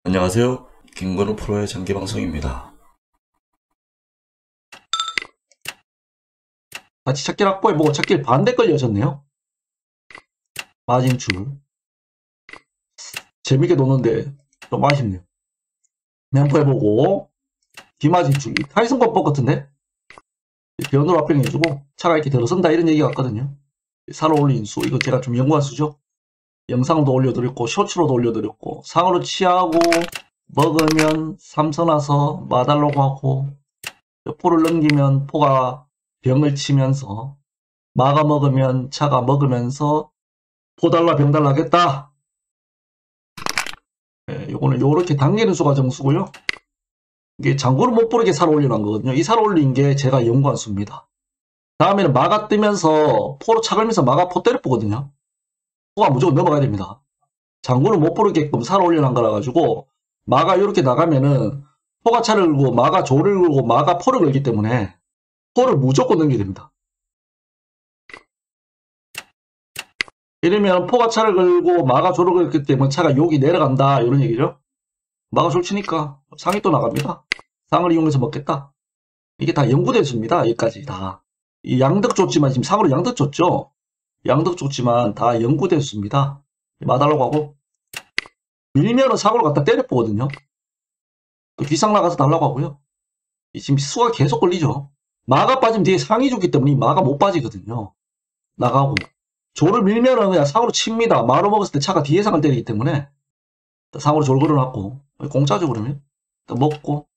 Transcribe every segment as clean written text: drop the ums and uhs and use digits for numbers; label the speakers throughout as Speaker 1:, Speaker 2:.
Speaker 1: 안녕하세요. 김건우 프로의 장기방송입니다.
Speaker 2: 같이 찾길 확보해보고 찾길 반대 걸려졌네요. 마진출. 재밌게 노는데 좀 아쉽네요. 램프해보고 기마진출. 타이슨권법 같은데? 변으로 합병해주고 차가 이렇게 들어선다 이런 얘기 같거든요. 살아 올린 수. 이거 제가 좀 연구한 수죠. 영상도 올려드렸고 쇼츠로도 올려드렸고 상으로 취하고 먹으면 삼선와서 마달라고 하고 포를 넘기면 포가 병을 치면서 마가 먹으면 차가 먹으면서 포달라 병달라 하겠다. 요거는 요렇게 당기는 수가 정수고요. 이게 장구를 못 부르게 살 올려놓은 거거든요. 이 살 올린 게 제가 연구한 수입니다. 다음에는 마가 뜨면서 포로 차걸면서 마가 포 때려 보거든요. 포가 무조건 넘어가야 됩니다. 장구를 못 부르게끔 살 올려놓은 거라 가지고 마가 이렇게 나가면은 포가 차를 걸고 마가 조를 걸고 마가 포를 걸기 때문에 포를 무조건 넘겨야 됩니다. 이러면 포가 차를 걸고 마가 조를 걸기 때문에 차가 여기 내려간다 이런 얘기죠. 마가 줄 치니까 상이 또 나갑니다. 상을 이용해서 먹겠다. 이게 다 연구됐습니다. 여기까지 다. 이 양득 줬지만 지금 상으로 양득 줬죠. 양득 줬지만 다 연구됐습니다. 마달라고 하고 밀면은 상으로 갖다 때려보거든요. 또 귀상 나가서 달라고 하고요. 지금 수가 계속 걸리죠. 마가 빠지면 뒤에 상이 죽기 때문에 마가 못 빠지거든요. 나가고 조를 밀면은 그냥 상으로 칩니다. 마로 먹었을 때 차가 뒤에 상을 때리기 때문에 상으로 졸 걸어놨고 공짜죠. 그러면 먹고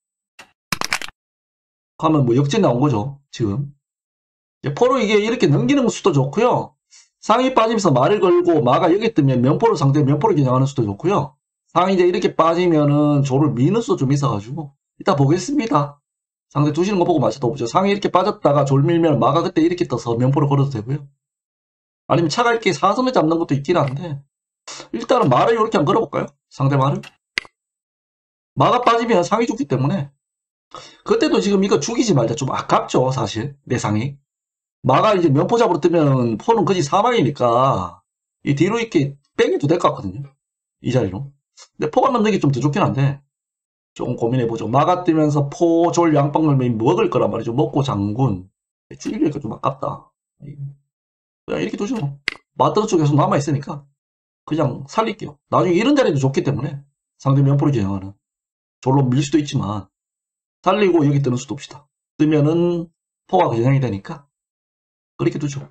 Speaker 2: 하면 뭐 역전 나온 거죠. 지금 포로 이게 이렇게 넘기는 수도 좋고요. 상이 빠지면서 마를 걸고 마가 여기 뜨면 면포로 상대 면포를 겨냥하는 수도 좋고요. 상이 이제 이렇게 빠지면은 조를 미는 수도 좀 있어가지고 이따 보겠습니다. 상대 두시는 거 보고 맞춰도 보죠. 상이 이렇게 빠졌다가 졸 밀면 마가 그때 이렇게 떠서 면포를 걸어도 되고요. 아니면 차가 이렇게 사선을 잡는 것도 있긴 한데 일단은 마를 이렇게 한번 걸어볼까요? 상대 마를. 마가 빠지면 상이 죽기 때문에 그때도 지금 이거 죽이지 말자. 좀 아깝죠 사실 내 상이. 마가 이제 면포 잡으러 뜨면 포는 거의 사망이니까 이 뒤로 이렇게 빼기도 될 것 같거든요. 이 자리로. 근데 포가 넣는 게 좀 더 좋긴 한데 조금 고민해보죠. 마가 뜨면서 포, 졸, 양빵 넣으면 먹을 거란 말이죠. 먹고 장군. 죽이려니까 좀 아깝다. 그냥 이렇게 두죠. 맞던 쪽에 계속 남아있으니까 그냥 살릴게요. 나중에 이런 자리도 좋기 때문에 상대 면포를 겨냥하는 졸로 밀 수도 있지만 살리고 여기 뜨는 수도 없시다. 뜨면은 포가 겨냥이 되니까 그렇게 두죠.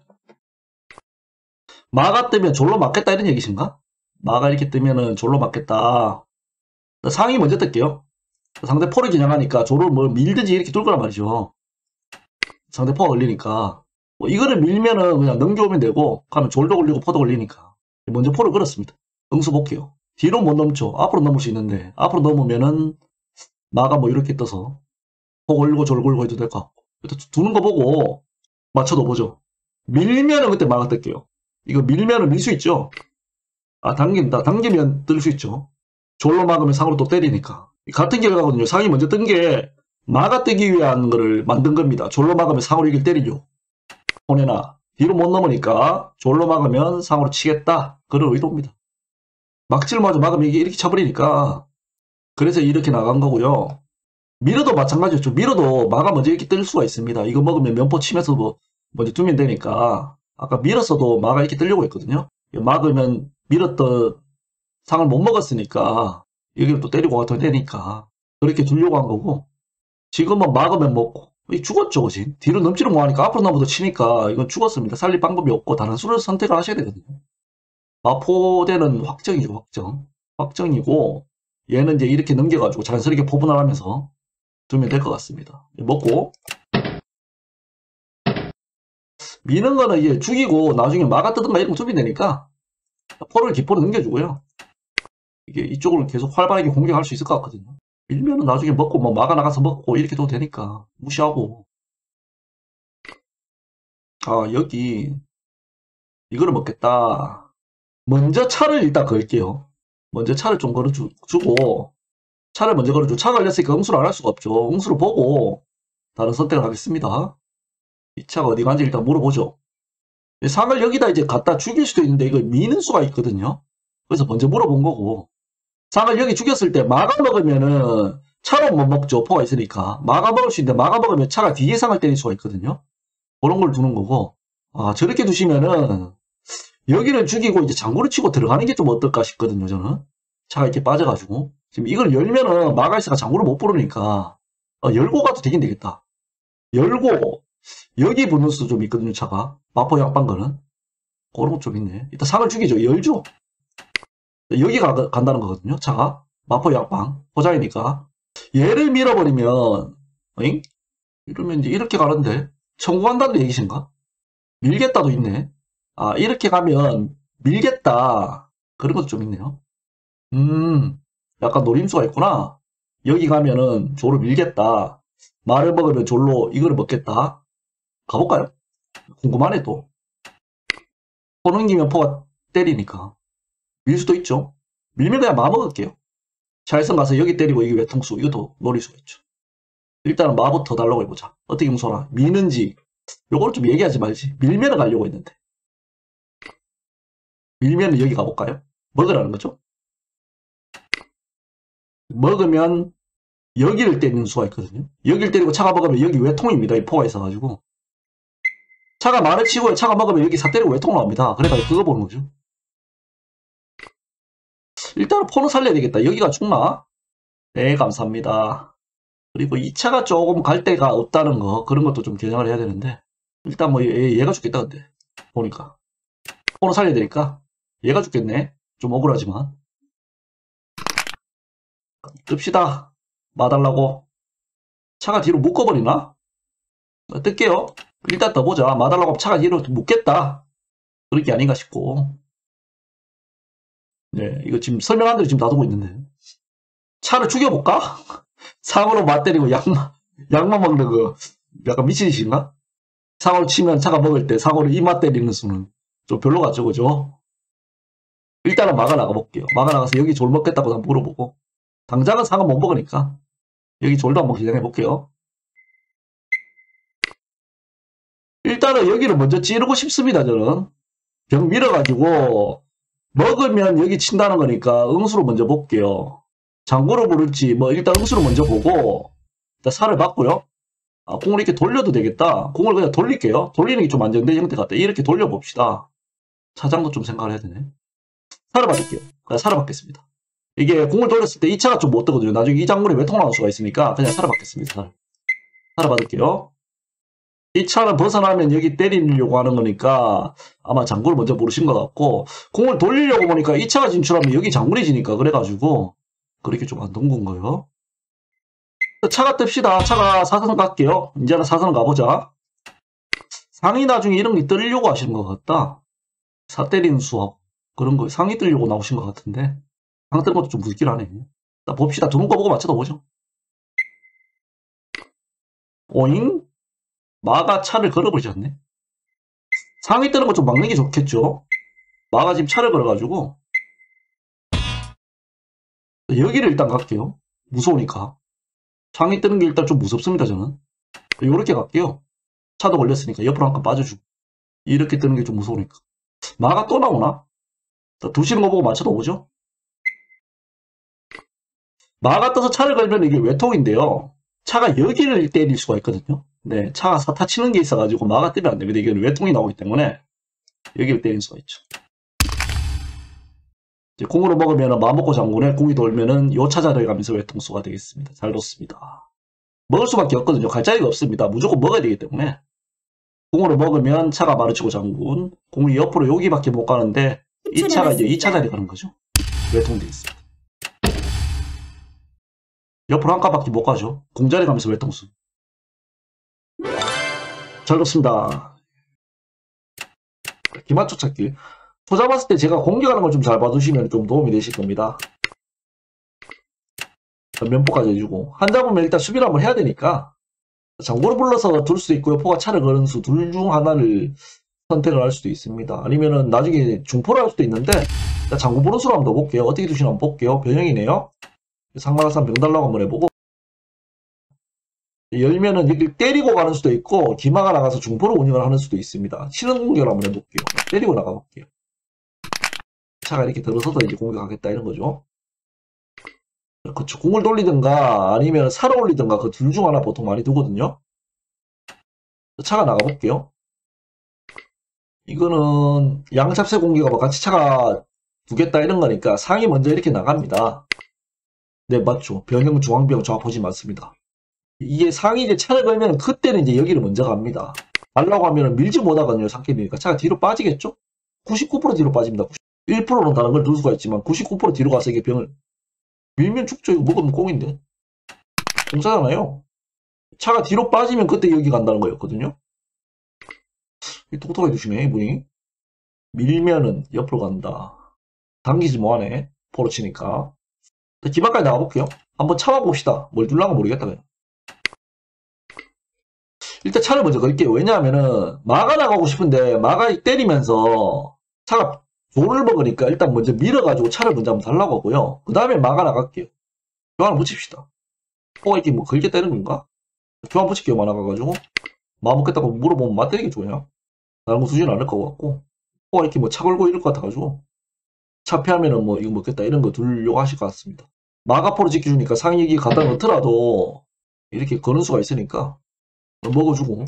Speaker 2: 마가 뜨면 졸로 맞겠다 이런 얘기신가? 마가 이렇게 뜨면은 졸로 맞겠다. 상이 먼저 뜰게요. 상대 포를 겨냥하니까 졸을 뭐 밀든지 이렇게 둘 거란 말이죠. 상대 포가 걸리니까 뭐 이거를 밀면은 그냥 넘겨오면 되고 가면 졸도 걸리고 포도 걸리니까 먼저 포를 걸었습니다. 응수 볼게요. 뒤로 못 넘죠. 앞으로 넘을 수 있는데 앞으로 넘으면은 마가 뭐 이렇게 떠서 포 걸고 졸 걸고 해도 될 것 같고 두는 거 보고 맞춰도 보죠. 밀면은 그때 마가 뜰게요. 이거 밀면은 밀 수 있죠. 아 당긴다. 당기면 뜰 수 있죠. 졸로 막으면 상으로 또 때리니까 같은 결과거든요. 상이 먼저 뜬 게 마가 뜨기 위한 거를 만든 겁니다. 졸로 막으면 상으로 이길 때리죠. 보내나 뒤로 못 넘으니까 졸로 막으면 상으로 치겠다. 그런 의도입니다. 막지를 막으면 이게 이렇게 쳐버리니까 그래서 이렇게 나간 거고요. 밀어도 마찬가지였죠. 밀어도 마가 먼저 이렇게 뜰 수가 있습니다. 이거 먹으면 면포 치면서 뭐 먼저 두면 되니까 아까 밀었어도 마가 이렇게 뜨려고 했거든요. 막으면 밀었던 상을 못 먹었으니까 여기를 또 때리고 가도 되니까 그렇게 두려고 한 거고 지금은 막으면 먹고 죽었죠. 그지? 뒤로 넘지를 못하니까 앞으로 넘어도 치니까 이건 죽었습니다. 살릴 방법이 없고 다른 수를 선택을 하셔야 되거든요. 마포대는 확정이죠. 확정이고 얘는 이제 이렇게 넘겨가지고 자연스럽게 포분을 하면서 두면 될 것 같습니다. 먹고 미는 거는 이제 죽이고 나중에 마가 뜨든가 이런 거 두면 되니까 포를 기포로 넘겨주고요. 이게 이쪽을 계속 활발하게 공격할 수 있을 것 같거든요. 밀면은 나중에 먹고 뭐 마가 나가서 먹고 이렇게 도 되니까 무시하고 아 여기 이거를 먹겠다. 먼저 차를 일단 걸게요. 먼저 차를 좀 걸어주고 차를 먼저 걸어주고 차 걸렸으니까 응수를 안 할 수가 없죠. 응수를 보고 다른 선택을 하겠습니다. 이 차가 어디 간지 일단 물어보죠. 상을 여기다 이제 갖다 죽일 수도 있는데 이거 미는 수가 있거든요. 그래서 먼저 물어본 거고 상을 여기 죽였을 때 마가 먹으면은 차로 못 먹죠. 포가 있으니까. 마가 먹을 수 있는데 마가 먹으면 차가 뒤에 상을 때릴 수가 있거든요. 그런 걸 두는 거고. 아, 저렇게 두시면은 여기를 죽이고 이제 장구를 치고 들어가는 게 좀 어떨까 싶거든요. 저는. 차가 이렇게 빠져가지고. 지금 이걸 열면은 마가이스가 장구를 못 부르니까 열고 가도 되긴 되겠다. 열고 여기 붙는 수도 좀 있거든요. 차가. 마포 양반 거는. 그런 거 좀 있네. 일단 상을 죽이죠. 열죠. 여기 간다는 거거든요. 차가. 마포 양방. 포장이니까. 얘를 밀어버리면, 어잉? 이러면 이제 이렇게 가는데, 청구한다는 얘기신가? 밀겠다도 있네. 아, 이렇게 가면, 밀겠다. 그런 것도 좀 있네요. 약간 노림수가 있구나. 여기 가면은, 조를 밀겠다. 말을 먹으면 졸로 이거를 먹겠다. 가볼까요? 궁금하네, 또. 포 넘기면 포가 때리니까. 밀 수도 있죠. 밀면 그냥 마먹을게요. 잘선 가서 여기 때리고 이게 외통수 이것도 노릴 수가 있죠. 일단은 마부터 달라고 해보자. 어떻게 무서라 미는지 요걸 좀 얘기하지 말지. 밀면을 가려고 했는데 밀면은 여기 가볼까요? 먹으라는 거죠. 먹으면 여기를 때리는 수가 있거든요. 여기를 때리고 차가 먹으면 여기 외통입니다. 이 포가 있어가지고 차가 말을 치고 차가 먹으면 여기 사 때리고 외통 나옵니다. 그래가지고 그거 보는 거죠. 일단은 포는 살려야 되겠다. 여기가 죽나? 네, 감사합니다. 그리고 이 차가 조금 갈 데가 없다는 거, 그런 것도 좀 개정을 해야 되는데, 일단 뭐 얘가 죽겠다, 근데. 보니까. 포는 살려야 되니까, 얘가 죽겠네. 좀 억울하지만. 뜹시다. 마달라고. 차가 뒤로 묶어버리나? 뜰게요. 일단 떠보자. 마달라고 하면 차가 뒤로 묶겠다. 그런 게 아닌가 싶고. 네, 이거 지금 설명한 대로 지금 놔두고 있는데. 차를 죽여볼까? 상으로 맞때리고 약만 먹는 거 약간 미친 짓인가? 상으로 치면 차가 먹을 때 상으로 이맛 때리는 수는 좀 별로 같죠, 그죠? 일단은 막아 나가볼게요. 막아 나가서 여기 졸 먹겠다고 한번 물어보고 당장은 상은 못 먹으니까 여기 졸도 한번 기장해볼게요. 일단은 여기를 먼저 찌르고 싶습니다, 저는. 병 밀어가지고 먹으면 여기 친다는 거니까 응수로 먼저 볼게요. 장구로 부를지 뭐 일단 응수로 먼저 보고 일단 살을 받고요. 아, 공을 이렇게 돌려도 되겠다. 공을 그냥 돌릴게요. 돌리는 게 좀 안정된 형태 같다. 이렇게 돌려봅시다. 차장도 좀 생각을 해야 되네. 살을 받을게요. 그냥 살을 받겠습니다. 이게 공을 돌렸을 때 이 차가 좀 못 뜨거든요. 나중에 이 장물이 외통 나올 수가 있으니까 그냥 살을 받겠습니다. 살을 받을게요. 이 차는 벗어나면 여기 때리려고 하는 거니까 아마 장구를 먼저 모르신 것 같고 공을 돌리려고 보니까 이 차가 진출하면 여기 장물이 지니까 그래가지고 그렇게 좀 안 동근 거예요. 차가 뜹시다. 차가 사선 갈게요. 이제는 사선 가보자. 상이 나중에 이런 게 뜨려고 하시는 것 같다. 사 때리는 수업. 그런 거 상이 뜨려고 나오신 것 같은데. 상 뜨는 것도 좀 묻긴 하네. 자, 봅시다. 두는 거 보고 맞춰다 보죠. 오잉? 마가 차를 걸어버리셨네. 상이 뜨는 거 좀 막는 게 좋겠죠. 마가 지금 차를 걸어가지고. 여기를 일단 갈게요. 무서우니까. 상이 뜨는 게 일단 좀 무섭습니다, 저는. 요렇게 갈게요. 차도 걸렸으니까 옆으로 한 칸 빠져주고. 이렇게 뜨는 게 좀 무서우니까. 마가 또 나오나? 두시는 거 보고 맞춰도 오죠? 마가 떠서 차를 걸면 이게 외통인데요. 차가 여기를 때릴 수가 있거든요. 네, 차가 사타 치는 게 있어가지고 마가 뜨면 안 됩니다. 이게 외통이 나오기 때문에 여기를 때릴 수가 있죠. 이제 공으로 먹으면 마먹고 장군에 공이 돌면은 요 차자를 가면서 외통수가 되겠습니다. 잘 뒀습니다. 먹을 수밖에 없거든요. 갈 자리가 없습니다. 무조건 먹어야 되기 때문에. 공으로 먹으면 차가 마르치고 장군. 공이 옆으로 여기밖에 못 가는데 이 차가 이제 2차 자리 가는 거죠. 외통되어 있습니다. 옆으로 한 칸밖에 못 가죠. 공자리 가면서 외통수. 잘 뒀습니다. 기맞춰 찾기. 초 잡았을 때 제가 공격하는 걸 좀 잘 봐두시면 좀 도움이 되실 겁니다. 면포까지 해주고. 한 잡으면 일단 수비를 한번 해야 되니까 장구를 불러서 둘 수도 있고요. 포가 차를 거는 수 둘 중 하나를 선택을 할 수도 있습니다. 아니면은 나중에 중포를 할 수도 있는데 장구 보는 수로 한번 더 볼게요. 어떻게 두시나 한번 볼게요. 변형이네요. 상만화산 병 달라고 한번 해보고 열면은 여기 때리고 가는 수도 있고 기마가 나가서 중포로 운영을 하는 수도 있습니다. 치는 공격을 한번 해볼게요. 때리고 나가볼게요. 차가 이렇게 들어서서 이제 공격하겠다 이런 거죠. 그쵸. 궁을 돌리든가 아니면 살아 올리든가 그 둘 중 하나 보통 많이 두거든요. 차가 나가볼게요. 이거는 양잡새 공기가 뭐 같이 차가 두겠다 이런 거니까 상이 먼저 이렇게 나갑니다. 네, 맞죠. 변형 중앙병 좌포지 맞습니다. 이게 상이 이제 차를 걸면 그때는 이제 여기를 먼저 갑니다. 가려고 하면 밀지 못하거든요. 상캐니까 차가 뒤로 빠지겠죠? 99% 뒤로 빠집니다. 1%는 다른 걸 둘 수가 있지만 99% 뒤로 가서 이게 병을 밀면 죽죠. 이거 먹으면 꽁인데. 공짜잖아요. 차가 뒤로 빠지면 그때 여기 간다는 거였거든요. 똑똑하게 두시네, 이분이. 밀면은 옆으로 간다. 당기지 뭐하네. 포로 치니까. 기반까지 나가볼게요. 한번 참아봅시다. 뭘 둘란가 모르겠다, 그냥. 일단 차를 먼저 걸게요. 왜냐하면은, 마가 나가고 싶은데, 마가 때리면서, 차가 조를 먹으니까 일단 먼저 밀어가지고 차를 먼저 한번 달라고 하고요. 그 다음에 마가 나갈게요. 교환을 붙입시다. 이렇게 뭐 걸게 때리는 건가? 교환 붙일게요, 마 나가가지고. 마 먹겠다고 물어보면 마 때리겠죠, 그냥. 다른 거 두지는 않을 것 같고. 이렇게 뭐 차 걸고 이럴 것 같아가지고. 차 피하면은 뭐 이거 먹겠다 이런 거 두려고 하실 것 같습니다. 마가포로 지켜주니까 상익이 갖다 놓더라도 이렇게 거는 수가 있으니까 먹어주고.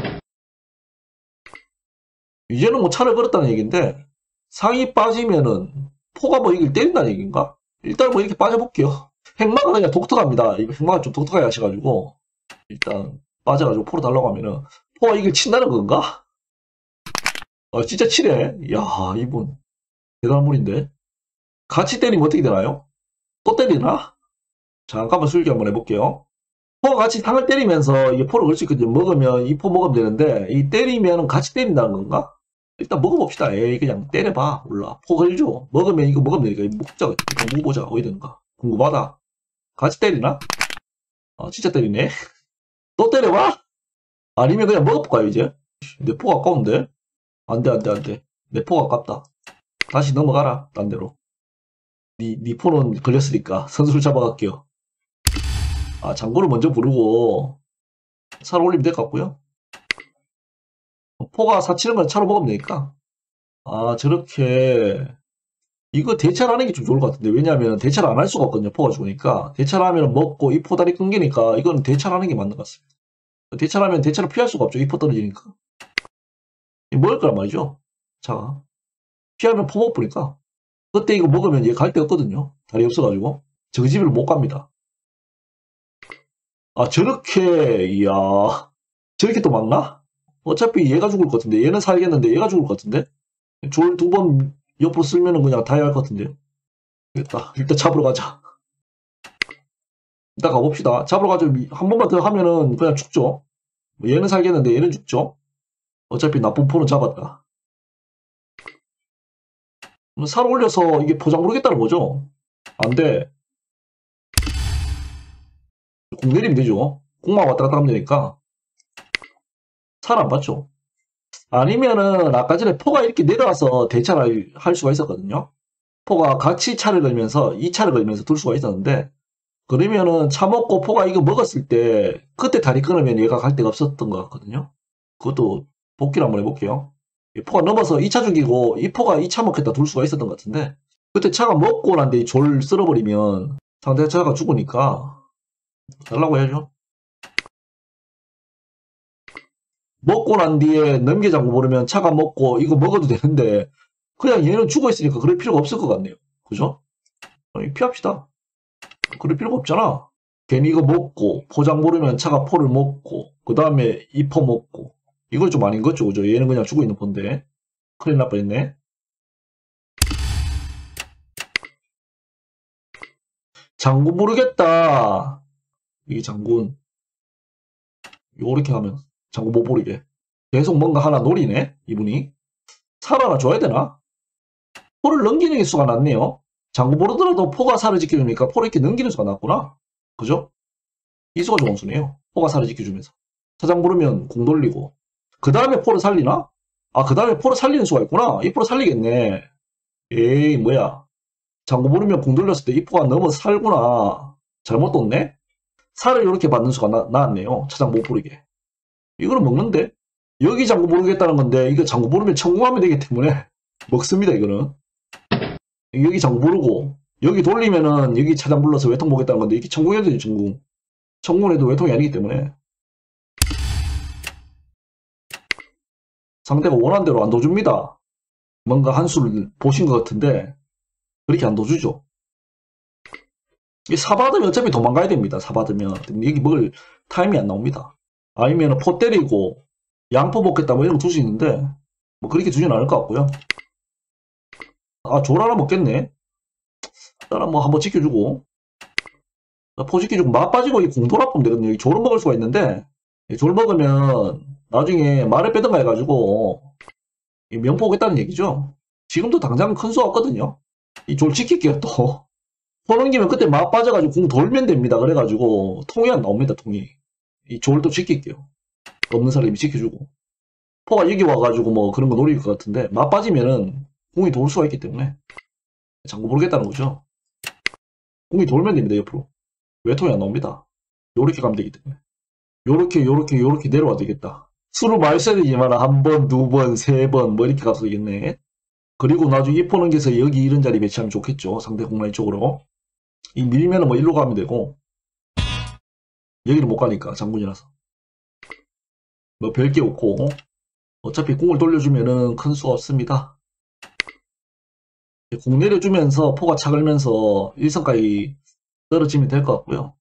Speaker 2: 이제는 뭐 차를 걸었다는 얘기인데 상이 빠지면은 포가 뭐 이걸 때린다는 얘기인가? 일단 뭐 이렇게 빠져볼게요. 핵마가 그냥 독특합니다. 이거 핵마가 좀 독특하게 하셔가지고 일단 빠져가지고 포로 달라고 하면은 포가 이걸 친다는 건가? 진짜 치네. 이야, 이분 대단한 분인데. 같이 때리면 어떻게 되나요? 또 때리나? 잠깐만 술기 한번 해볼게요. 포가 같이 상을 때리면서 이게 포를 걸 수 있거든요. 먹으면 이 포 먹으면 되는데 이 때리면 같이 때린다는 건가? 일단 먹어봅시다. 에이 그냥 때려봐. 몰라. 포 걸죠. 먹으면 이거 먹으면 되니까 먹자. 일단 먹어보자. 어디 되는가? 궁금하다. 같이 때리나? 진짜 때리네. 또 때려봐? 아니면 그냥 먹어볼까요 이제? 내 포가 아까운데? 안돼 안돼 안돼. 내 포가 아깝다. 다시 넘어가라. 딴 데로. 니 포는 걸렸으니까 선수를 잡아갈게요. 장구를 먼저 부르고 살 올리면 될 것 같고요. 포가 사치는 건 차로 먹으면 되니까. 저렇게 이거 대차를 하는 게 좀 좋을 것 같은데 왜냐하면 대차를 안 할 수가 없거든요. 포가 죽으니까 대차를 하면 먹고 이 포다리 끊기니까 이건 대차를 하는 게 맞는 것 같습니다. 대차를 하면 대차를 피할 수가 없죠. 이 포 떨어지니까 먹을 거란 말이죠. 자 피하면 포 못 보니까 그때 이거 먹으면 얘 갈 데 없거든요. 다리 없어가지고 저집을 못 갑니다. 저렇게 이야 저렇게 또 막나? 어차피 얘가 죽을 것 같은데 얘는 살겠는데 얘가 죽을 것 같은데 졸 두 번 옆으로 쓸면은 그냥 다 해야 할 것 같은데 됐다. 일단 잡으러 가자. 일단 가봅시다. 잡으러 가죠. 한 번만 더 하면은 그냥 죽죠. 얘는 살겠는데 얘는 죽죠. 어차피 나쁜 포는 잡았다. 살 올려서 이게 포장 모르겠다는 거죠. 안돼. 공 내리면 되죠. 공만 왔다 갔다 하면 되니까 살 안 받죠. 아니면은 아까 전에 포가 이렇게 내려와서 대차를 할 수가 있었거든요. 포가 같이 차를 걸면서 이 차를 걸면서 둘 수가 있었는데 그러면은 차 먹고 포가 이거 먹었을 때 그때 다리 끊으면 얘가 갈 데가 없었던 것 같거든요. 그것도 복기를 한번 해볼게요. 포가 넘어서 2차 죽이고 이 포가 2차 먹겠다 둘 수가 있었던 것 같은데 그때 차가 먹고 난 뒤에 졸 쓸어버리면 상대 차가 죽으니까 달라고 해야죠. 먹고 난 뒤에 넘겨잡고 모르면 차가 먹고 이거 먹어도 되는데 그냥 얘는 죽어있으니까 그럴 필요가 없을 것 같네요. 그죠? 피합시다. 그럴 필요가 없잖아. 괜히 이거 먹고 포장 모르면 차가 포를 먹고 그 다음에 이 포 먹고 이걸 좀 아닌 거죠. 그죠? 얘는 그냥 죽어있는 포인데 큰일 날 뻔했네. 장군 모르겠다. 이게 장군 요렇게 하면 장군 못 모르게 계속 뭔가 하나 노리네 이분이. 살 하나 줘야 되나? 포를 넘기는 게 수가 낫네요. 장구 모르더라도 포가 살을 지켜주니까 포를 이렇게 넘기는 수가 낫구나. 그죠? 이 수가 좋은 수네요. 포가 살을 지켜주면서. 차장 부르면 공 돌리고. 그 다음에 포를 살리나? 그 다음에 포를 살리는 수가 있구나. 이 포를 살리겠네. 에이 뭐야. 장구 부르면 공 돌렸을 때 이 포가 넘어서 살구나. 잘못 뒀네? 살을 이렇게 받는 수가 나왔네요. 차장 못 부르게. 이거는 먹는데? 여기 장구 모르겠다는 건데 이거 장구 모르면 성공하면 되기 때문에 먹습니다 이거는. 여기 장구 모르고 여기 돌리면은 여기 차장 불러서 외통 보겠다는 건데 이게 천궁해도 되죠, 천궁. 천궁해도 외통이 아니기 때문에 상대가 원하는 대로 안 둬줍니다. 뭔가 한 수를 보신 것 같은데 그렇게 안 둬주죠. 이 사받으면 어차피 도망가야 됩니다. 사받으면 여기 먹을 타임이 안 나옵니다. 아니면 포 때리고 양포 먹겠다 뭐 이런 거 둘 수 있는데 뭐 그렇게 주진 않을 것 같고요. 아, 졸 하나 먹겠네. 일단은 뭐 한번 지켜주고 포 지켜주고 맛 빠지고 이 공돌아 보면 되거든요. 이 졸을 먹을 수가 있는데 이 졸 먹으면 나중에 말을 빼든가 해가지고 이 명포 오겠다는 얘기죠. 지금도 당장 큰 수가 없거든요. 이 졸 지킬게요 또. 포 넘기면 그때 막 빠져가지고 궁 돌면 됩니다. 그래가지고 통이 안 나옵니다. 통이. 이 졸도 지킬게요. 없는 사람이 지켜주고. 포가 여기 와가지고 뭐 그런 거 노릴 것 같은데 막 빠지면은 궁이 돌 수가 있기 때문에 장구 모르겠다는 거죠. 궁이 돌면 됩니다. 옆으로. 외통이 안 나옵니다. 요렇게 가면 되기 때문에. 요렇게 내려와도 되겠다. 수를 많이 써야 되지만 한 번, 두 번, 세 번 뭐 이렇게 가서 되겠네. 그리고 나중에 이 포 넘겨서 여기 이런 자리 배치하면 좋겠죠. 상대 공라인 쪽으로. 이 밀면은 뭐 일로 가면 되고 여기는 못 가니까 장군이라서 뭐 별게 없고 어차피 공을 돌려주면은 큰 수가 없습니다. 공 내려주면서 포가 차걸면서 1선까지 떨어지면 될 것 같고요.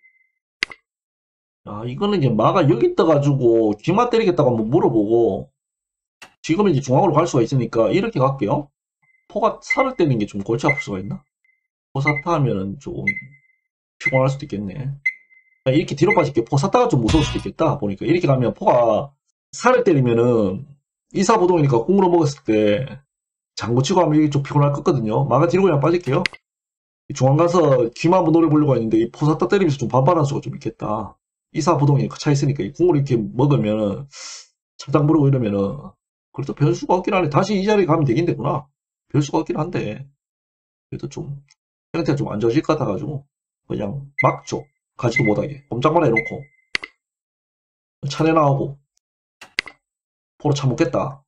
Speaker 2: 아, 이거는 이제 마가 여기 떠가지고 귀마 때리겠다고 한번 물어보고 지금은 이제 중앙으로 갈 수가 있으니까 이렇게 갈게요. 포가 살을 때리는 게 좀 골치 아플 수가 있나? 포사타 하면은 좀 피곤할 수도 있겠네. 이렇게 뒤로 빠질게. 포 샀다가 좀 무서울 수도 있겠다. 보니까 이렇게 가면 포가 살을 때리면은 이사보동이니까 궁으로 먹었을 때 장구 치고 하면 이게 좀 피곤할 거거든요. 마가 뒤로 그냥 빠질게요. 중앙 가서 귀만 한번 노려보려고 했는데 이 포 샀다 때리면서 좀 반발할 수가 좀 있겠다. 이사보동이 차 있으니까 이 궁을 이렇게 먹으면은 차장 부르고 이러면은 그래도 별 수가 없긴 하네. 다시 이 자리에 가면 되긴 되구나. 별 수가 없긴 한데 그래도 좀 형태가 좀 안 좋아질 것 같아가지고 그냥 막죠. 가지도 못하게 꼼짝만 해놓고 차례 나오고 포로 차먹겠다.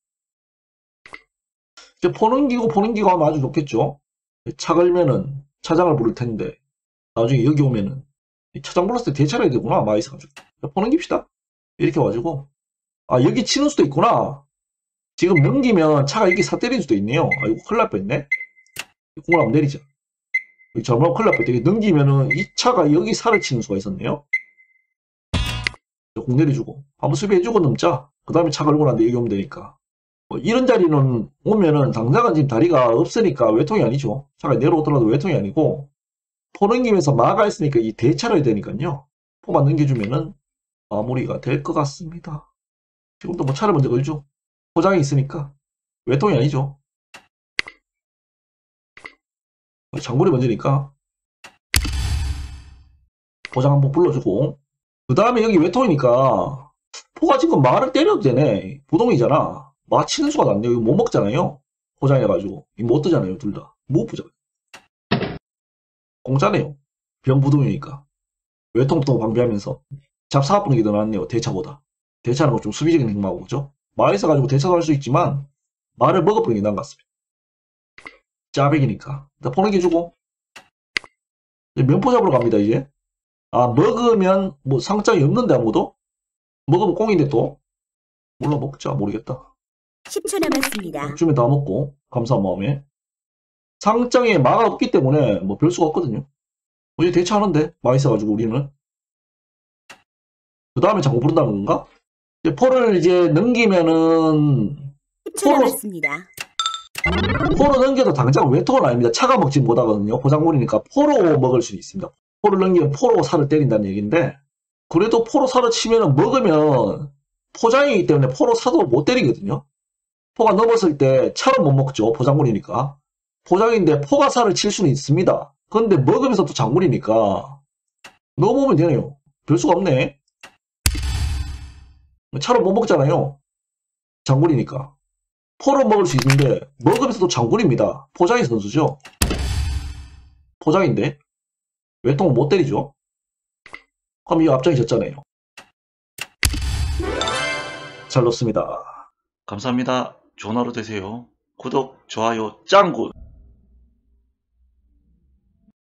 Speaker 2: 이제 포는기고 하면 아주 좋겠죠. 차 걸면은 차장을 부를 텐데 나중에 여기 오면은 차장 불렀을 때 대차려야 되구나. 마이스가지고 포는깁시다. 이렇게 와가지고 아, 여기 치는 수도 있구나. 지금 넘기면 차가 여기 사 때릴 수도 있네요. 아, 이거 큰일 날 뻔했네. 공을 한번 내리자. 잘못 큰일 날 뻔했다. 넘기면은 이 차가 여기 살을 치는 수가 있었네요. 공 내려주고 한번 수비해주고 넘자. 그 다음에 차 걸고 난데 여기 오면 되니까. 뭐 이런 자리는 오면은 당장은 지금 다리가 없으니까 외통이 아니죠. 차가 내려오더라도 외통이 아니고 포 넘기면서 마가 있으니까 이 대차를 해야 되니까요. 포만 넘겨주면은 마무리가 될 것 같습니다. 지금도 뭐 차를 먼저 걸죠. 포장이 있으니까 외통이 아니죠. 장군이 먼저니까 포장 한번 불러주고 그 다음에 여기 외통이니까 포가 지금 마를 때려도 되네. 부동이잖아. 마 치는 수가 났네요. 이거 못 먹잖아요. 포장해가지고 못 뜨잖아요. 둘 다. 못 보잖아요. 공짜네요. 변부동이니까 외통부터 방비하면서 잡사합분이 더 낫네요. 대차보다. 대차는 뭐 좀 수비적인 행마고 그죠? 마에서 가지고 대차도 할 수 있지만 마를 먹어버리는 게 나은 것 같습니다. 짜백이니까 일단 포는 게 주고 면포 잡으러 갑니다. 이제 아, 먹으면 뭐 상장이 없는데 아무도? 먹으면 꽁인데 또? 몰라 먹자. 모르겠다.
Speaker 3: 10초 남았습니다.
Speaker 2: 주면 다 먹고 감사한 마음에 상장에 마가 없기 때문에 뭐 별 수가 없거든요. 이제 대처하는데 마 있어가지고 우리는 그 다음에 자꾸 부른다는 건가? 이제 포를 이제 넘기면은
Speaker 3: 10초 남았습니다.
Speaker 2: 포로 넘겨도 당장 외통은 아닙니다. 차가 먹지 못하거든요. 포장물이니까 포로 먹을 수 있습니다. 포를 넘기면 포로 살을 때린다는 얘기인데 그래도 포로 살을 치면은 먹으면 포장이기 때문에 포로 사도 못 때리거든요. 포가 넘었을 때 차로 못 먹죠. 포장물이니까. 포장인데 포가 살을 칠 수는 있습니다. 그런데 먹으면서 또 장물이니까 넘으면 되네요. 별 수가 없네. 차로 못 먹잖아요. 장군이니까. 포로 먹을 수 있는데 먹으면서도 장군입니다. 포장의 선수죠. 포장인데 외통은 못 때리죠. 그럼 이 앞장이 졌잖아요. 잘 넣습니다.
Speaker 1: 감사합니다. 좋은 하루 되세요. 구독, 좋아요, 짱굿!